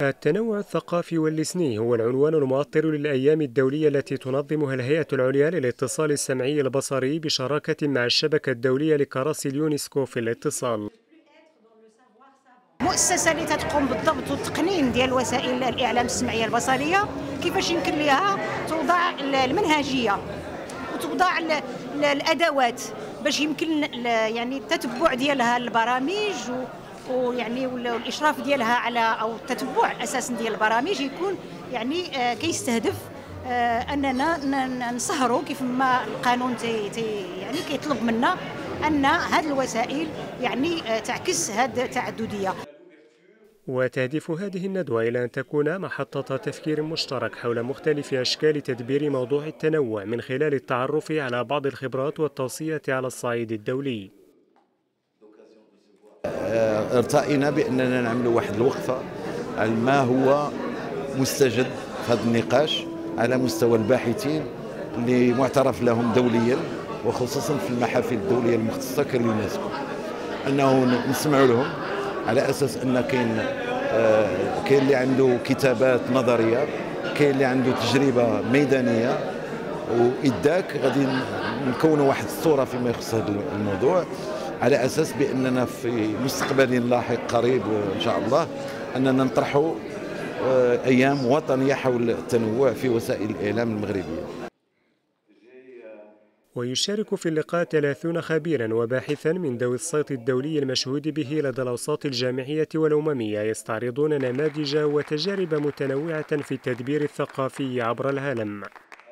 التنوع الثقافي واللساني هو العنوان المؤطر للأيام الدولية التي تنظمها الهيئة العليا للاتصال السمعي البصري بشراكة مع الشبكة الدولية لكراسي اليونسكو في الاتصال. مؤسسة اللي تقوم بالضبط والتقنين ديال وسائل الإعلام السمعية البصرية، كيفاش يمكن لها توضع المنهجية وتوضع الأدوات باش يمكن يعني التتبع ديالها البرامج ويعني والإشراف ديالها على أو التتبع أساسا ديال البرامج يكون يعني كيستهدف أننا نسهروا كيف ما القانون يعني كيطلب منا أن هذه الوسائل يعني تعكس هذه التعددية. وتهدف هذه الندوة إلى أن تكون محطة تفكير مشترك حول مختلف أشكال تدبير موضوع التنوع من خلال التعرف على بعض الخبرات والتوصية على الصعيد الدولي. ارتأينا بأننا نعمل واحد الوقفة على ما هو مستجد في هذا النقاش على مستوى الباحثين اللي معترف لهم دوليا وخصوصا في المحافل الدولية المختصة كاليونسكو، أنه نسمع لهم على أساس أن كاين اللي عنده كتابات نظرية، كاين اللي عنده تجربة ميدانية، وإداك غادي نكونوا واحد الصورة فيما يخص هذا الموضوع على أساس بأننا في مستقبل لاحق قريب إن شاء الله أننا نطرحوا أيام وطنية حول التنوع في وسائل الإعلام المغربية. ويشارك في اللقاء 30 خبيرا وباحثا من ذوي الصيت الدولي المشهود به لدى الأوساط الجامعية والأممية، يستعرضون نماذج وتجارب متنوعة في التدبير الثقافي عبر العالم.